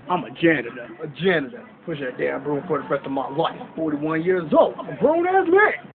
I'm a janitor. A janitor. Push that damn broom for the rest of my life. 41 years old. I'm a grown-ass man.